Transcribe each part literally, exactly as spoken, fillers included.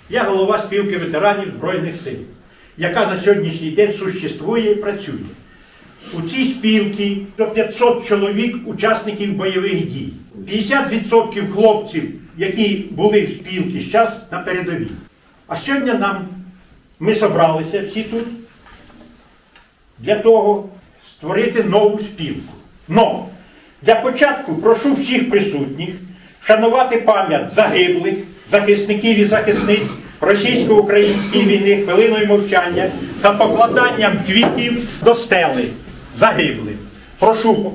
Я голова спілки ветеранів Збройних сил, яка на сьогоднішній день существує і працює. У цій спілці до п'ятсот чоловік учасників бойових дій. п'ятдесят відсотків хлопців, які були в спілці, зараз на передовій. А сьогодні нам, ми зібралися всі тут для того створити нову спілку. Но для початку прошу всіх присутніх вшанувати пам'ять загиблих, захисників і захисниць російсько-української війни хвилиною мовчання та покладанням квітів до стели загиблих. Прошу.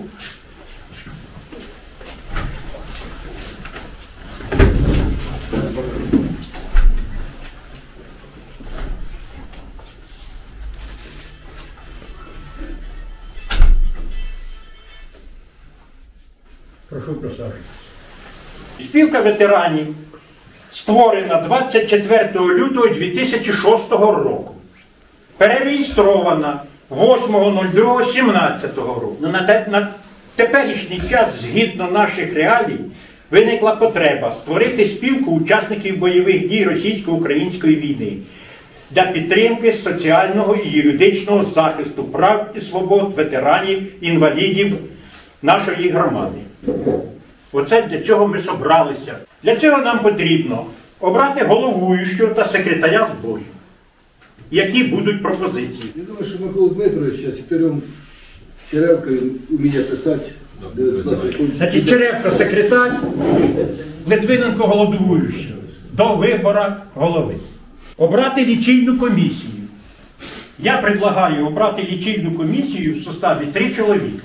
Прошу присаджуватися. Спілка ветеранів створена двадцять четвертого лютого дві тисячі шостого року. Перереєстрована восьмого лютого дві тисячі сімнадцятого року. На, те, на теперішній час, згідно наших реалій, виникла потреба створити спілку учасників бойових дій російсько-української війни для підтримки соціального і юридичного захисту прав і свобод ветеранів, інвалідів нашої громади. Оце для цього ми зібралися. Для цього нам потрібно обрати головуючого та секретаря зборів. Які будуть пропозиції? Я думаю, що Микола Дмитрович з чотирьом Черевкою вміє писати. Значить, Черевко секретар, Литвиненко головуючий. До вибору голови. Обрати лічильну комісію. Я предлагаю обрати лічильну комісію в составі три чоловіка.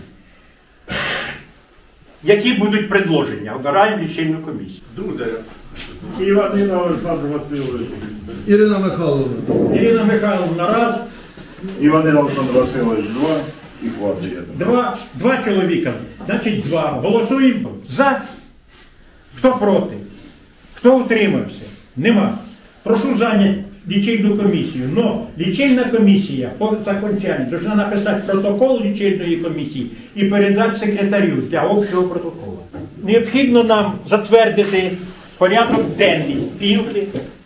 Які будуть предложення? Обираємо лічильну комісію. Дударя. Іванина Олександр Васильович. Ірина Михайловна. Ірина Михайловна раз. Іванина Олександр Васильович два. І хватить. Два, два чоловіка. Значить, два. Голосуємо за. Хто проти? Хто утримався? Нема. Прошу зайняти лічильну комісію. Но лічильна комісія по закончанню повинна написати протокол лічильної комісії і передати секретарю для общого протоколу. Необхідно нам затвердити порядок денний спілки.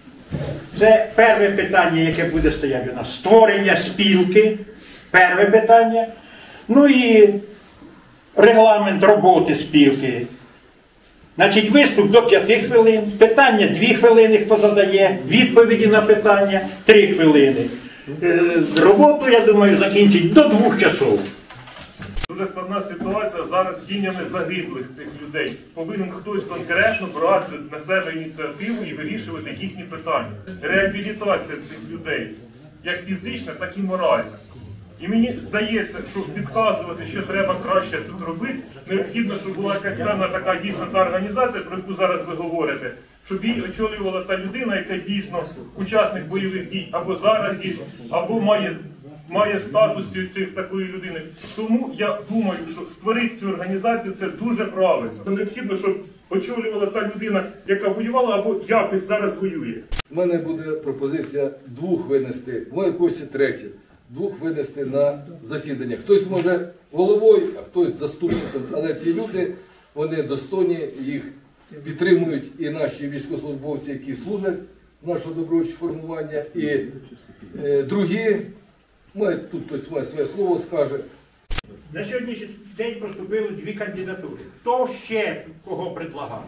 Це перше питання, яке буде стояти у нас. Створення спілки. Перше питання. Ну і регламент роботи спілки. Значить, виступ до п'яти хвилин, питання дві хвилини, хто задає, відповіді на питання три хвилини. Е, роботу, я думаю, закінчить до двох часов. Дуже складна ситуація зараз з сім'ями загиблих цих людей. Повинен хтось конкретно брати на себе ініціативу і вирішувати їхні питання. Реабілітація цих людей, як фізична, так і моральна. І мені здається, що підказувати, що треба краще це робити, необхідно, щоб була якась певна така дійсно та організація, про яку зараз ви говорите, щоб її очолювала та людина, яка дійсно учасник бойових дій, або зараз є, або має, має статус цих такої людини. Тому я думаю, що створити цю організацію – це дуже правильно. Необхідно, щоб очолювала та людина, яка воювала, або якось зараз воює. У мене буде пропозиція двох винести, моє хочеться третє. Двох винести на засідання. Хтось може головою, а хтось заступником. Але ці люди, вони достойні, їх підтримують і наші військовослужбовці, які служать в нашого добровольчого формування, і е, другі, має, тут хтось має своє слово скаже. На сьогоднішній день поступили дві кандидатури. Хто ще кого предлагав?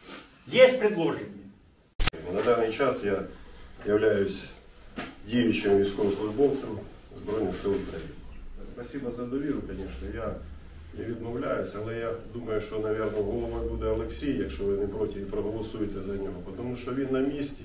Є предложення? На даний час я являюсь діючим військовослужбовцем Збройних сил України. Спасибо за довіру, звісно, я не відмовляюся, але я думаю, що, мабуть, головою буде Олексій, якщо ви не проти, і проголосуєте за нього, тому що він на місці,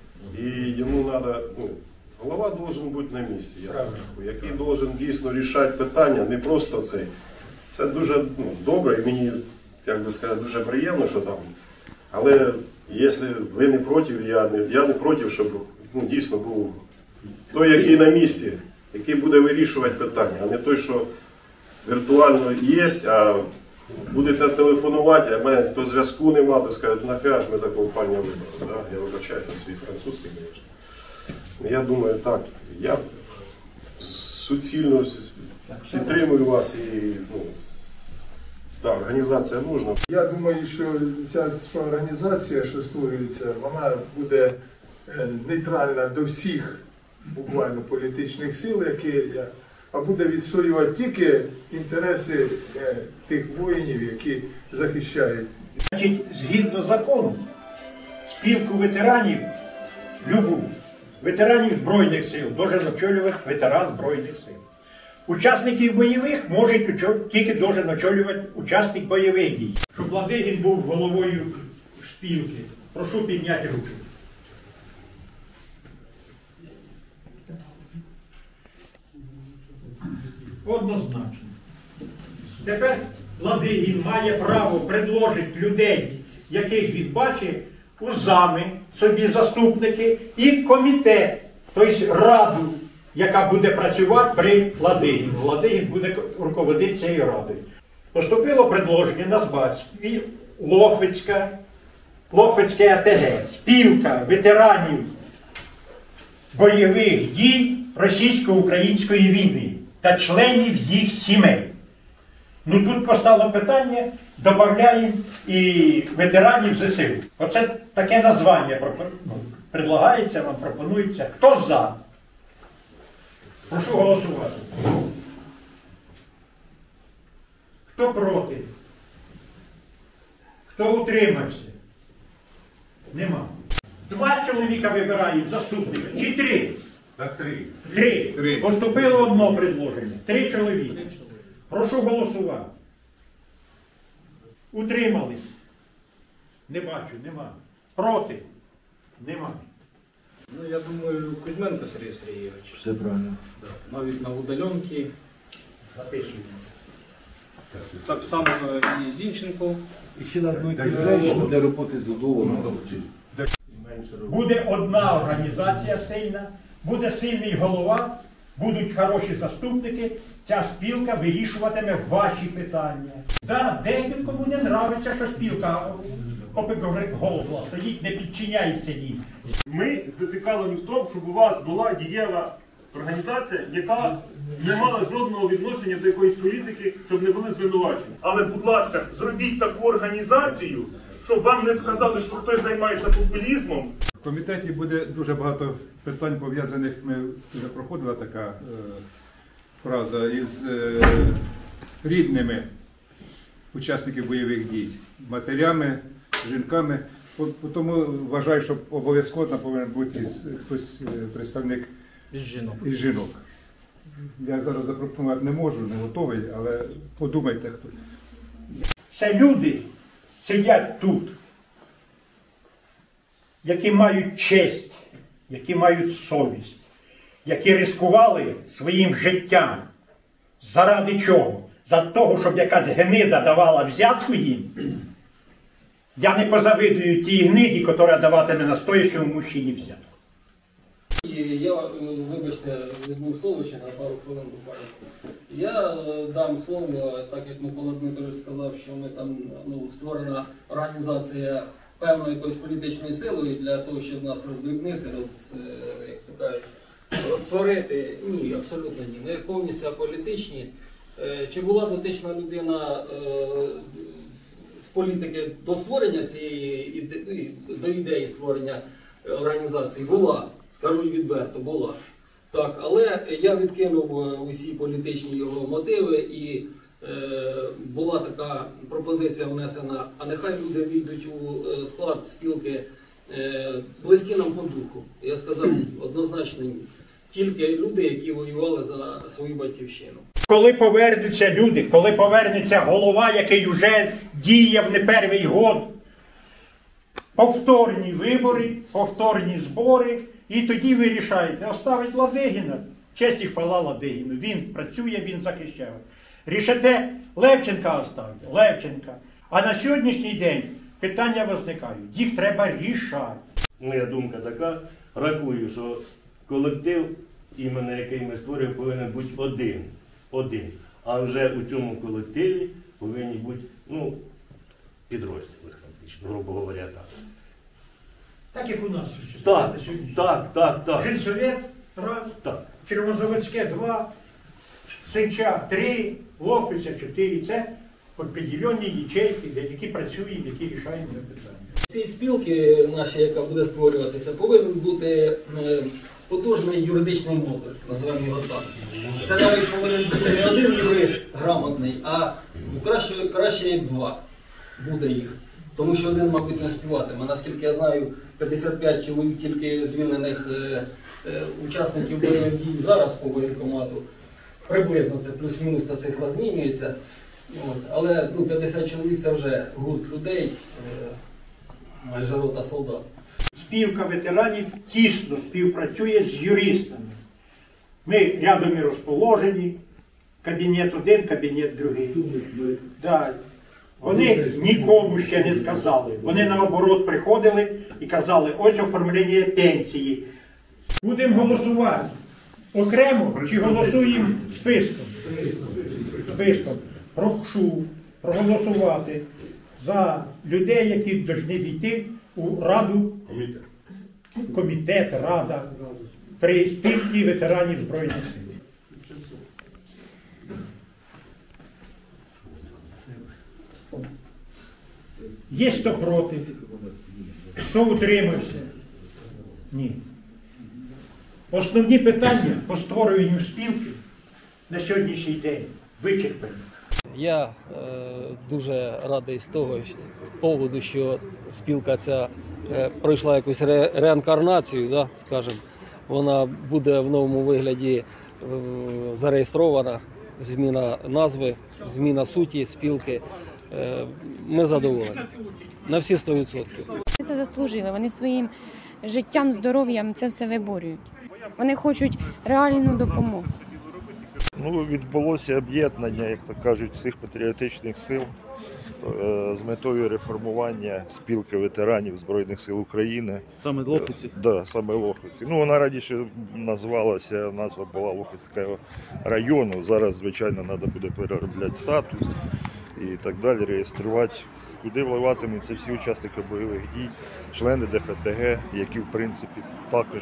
і йому треба, ну, голова має бути на місці, я рахую, який має дійсно рішати питання, не просто цей. Це дуже, ну, добре, і мені, як би сказати, дуже приємно, що там, але якщо ви не проти, я не, я не проти, щоб, ну, дійсно був той, який на місці, який буде вирішувати питання, а не той, що віртуально є, а будете телефонувати, а в мене то зв'язку нема, то скажуть, нафіга ж ми такого паня вибрали. Да? Я вибачаю за свій французький, звісно. Я думаю, так, я суцільно підтримую вас і, ну, так, організація нужна. Я думаю, що ця що організація, що створюється, вона буде е, нейтральна до всіх буквально політичних сил, які, а буде відстоювати тільки інтереси е, тих воїнів, які захищають. Значить, згідно закону, спілку ветеранів, любу, ветеранів Збройних сил, должен очолювати ветеран Збройних сил. Учасників бойових може тільки должен очолювати учасник бойових дій. Щоб Ладигін був головою спілки. Прошу підняти руки. Однозначно. Тепер Ладигін має право предложити людей, яких він бачить, у зами, собі заступники і комітет, тобто раду, яка буде працювати при Ладигіні. Ладигін буде руководити цією радою. Поступило предложення назвати Лохвицька, Лохвицьке АТГ, спілка ветеранів бойових дій російсько-української війни та членів їх сімей. Ну тут постало питання, додаємо і ветеранів ЗСУ. Оце таке названня предлагається вам, пропонується. Хто за? Прошу голосувати. Хто проти? Хто утримався? Нема. Два чоловіка вибирають заступника. Чи три? Три. Три. Три. Поступило одно предложення. Три чоловіка. Прошу голосувати. Утримались? Не бачу, нема. Проти? Нема. Ну, я думаю, Кузьменко Сергій Сергійович. Все правильно. Да. Навіть на удаленки. Записуємо. Так само і Зінченко. І ще на одну речі для роботи з удоволом. Буде одна організація сильна, буде сильний голова, будуть хороші заступники, ця спілка вирішуватиме ваші питання. Да, деяким кому не подобається, що спілка, попри голова стоїть, не підчиняється їй. Ми зацікавлені в тому, щоб у вас була дієва організація, яка не мала жодного відношення до якоїсь політики, щоб не були звинувачені. Але, будь ласка, зробіть таку організацію, щоб вам не сказали, що хтось займається популізмом. В комітеті буде дуже багато питань пов'язаних, ми вже проходила така е, фраза, із е, рідними учасників бойових дій, матерями, жінками. От, тому вважаю, що обов'язково там повинен бути із, хтось е, представник Із жінок. із жінок. Я зараз запропонувати не можу, не готовий, але подумайте хто. Це люди сидять тут, які мають честь, які мають совість, які ризикували своїм життям. Заради чого? За того, щоб якась гнида давала взятку їм. Я не позавидую тій гниді, яка даватиме настоящому мужчині взятку. І я, вибачте, візьму слово ще на пару хвилин буквально. Я дам слово, так як Микола Дмитрович сказав, що ми там, ну, створена організація певної якоїсь політичної сили для того, щоб нас роздрібнити, роз, як то кажуть, розсварити. Ні, абсолютно ні. Ми повністю аполітичні. Чи була дотична людина з політики до створення цієї ідеї, до ідеї створення організації? Була. Скажу відверто, була. Так, але я відкинув усі політичні його мотиви і е, була така пропозиція внесена, а нехай люди війдуть у склад спілки е, близькі нам по духу. Я сказав однозначно ні. Тільки люди, які воювали за свою батьківщину. Коли повернуться люди, коли повернеться голова, який вже діє в не перший год, повторні вибори, повторні збори, і тоді ви рішаєте, оставить Ладигіна, честь і хвала Ладигіну, він працює, він захищає. Рішите Левченка оставити, Левченка. А на сьогоднішній день питання виникають, їх треба рішати. Моя думка така, рахую, що колектив, іменно який ми створюємо, повинен бути один. Один. А вже у цьому колективі повинні бути, ну, підрозділи, фактично, грубо говоря, так. Так як у нас Так, на сьогодні. так, так, так. Жильсовет раз, Так. Червонозаводське два, Сенча три, Лохвиця чотири. Це підділені ячейки, які працюють, які рішають це питання. Ці спілки наші, яка буде створюватися, повинен бути е, потужний юридичний модуль, називаємо його так. Це навіть повинен бути не один юрист грамотний, а краще, краще як два буде їх. Тому що один, мабуть, не співатиме. Наскільки я знаю, п'ятдесят п'ять чоловік тільки звільнених е, е, учасників бойових дій зараз по воєнкомату. Приблизно це плюс-мінус та цифра змінюється. От. Але ну, п'ятдесят чоловік це вже гурт людей, е, майже рота солдат. Спілка ветеранів тісно співпрацює з юристами. Ми рядом і розположені, кабінет один, кабінет другий. Да. Вони нікому ще не сказали. Вони наоборот приходили і казали, ось оформлення пенсії. Будемо голосувати окремо чи голосуємо списком? Списком. Прошу проголосувати за людей, які повинні війти у Раду, комітет, Рада, при спілці ветеранів Збройних Сил. Є хто проти? Хто утримався? Ні. Основні питання по створюванню спілки на сьогоднішній день вичерпані. Я е, дуже радий з того що, поводу, що спілка ця е, пройшла якусь ре, реінкарнацію, да, скажімо. Вона буде в новому вигляді е, зареєстрована, зміна назви, зміна суті спілки. Е, ми задоволені. На всі сто відсотків. Це заслужили. Вони своїм життям, здоров'ям це все виборюють. Вони хочуть реальну допомогу. Ну, відбулося об'єднання, як то кажуть, всіх патріотичних сил е, з метою реформування спілки ветеранів Збройних сил України. Саме Лохвиці? Так, да, саме Лохвиці. Ну, вона раніше називалася, назва була Лохвицького району. Зараз, звичайно, треба буде переробляти статус і так далі, реєструвати. Куди вливатимуться всі учасники бойових дій, члени Д Ф Т Г, які, в принципі, також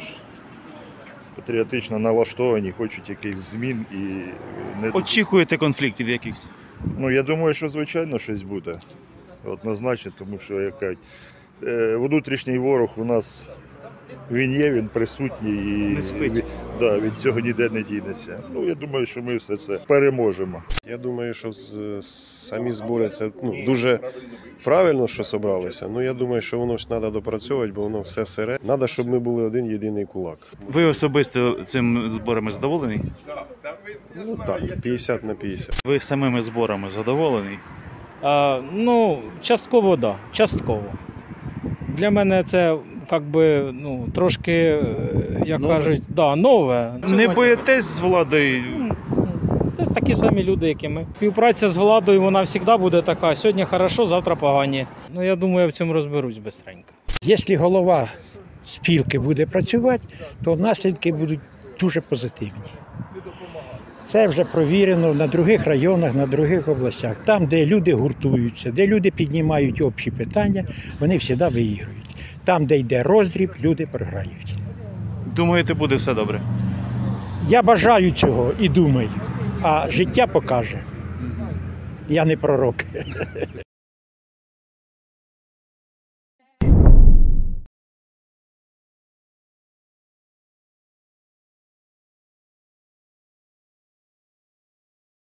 патріотично налаштовані, хочуть якихось змін і не... Очікуєте конфліктів якихось? Ну, я думаю, що, звичайно, щось буде. Однозначно, тому що, як кажуть, е, внутрішній ворог у нас, він є, він присутній і не спить. Від, да, від цього ніде не дінеться. Ну, я думаю, що ми все це переможемо. Я думаю, що самі збори це ну, дуже правильно, що зібралися. Ну, я думаю, що воно ж треба допрацьовувати, бо воно все сире. Треба, щоб ми були один єдиний кулак. Ви особисто цим зборами задоволені? Ну так, п'ятдесят на п'ятдесят. Ви самими зборами задоволені? А, ну, частково, так. Да, частково. Для мене це, як би, ну, трошки, як нове. кажуть, да, нове. Не боїтесь з владою? Це такі самі люди, як і ми. Співпраця з владою, вона завжди буде така. Сьогодні хорошо, завтра погані. Ну, я думаю, я в цьому розберусь швидко. Якщо голова спілки буде працювати, то наслідки будуть дуже позитивні. Це вже провірено на інших районах, на інших областях. Там, де люди гуртуються, де люди піднімають общі питання, вони завжди виіграють. Там, де йде роздріб, люди програють. Думаєте, буде все добре? Я бажаю цього і думаю, а життя покаже. Я не пророк.